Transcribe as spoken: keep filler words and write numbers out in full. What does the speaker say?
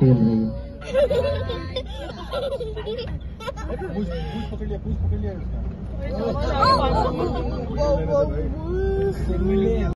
खेल रही है। पूछ पकड़ लिया, पूछ पकड़ लिया उसका।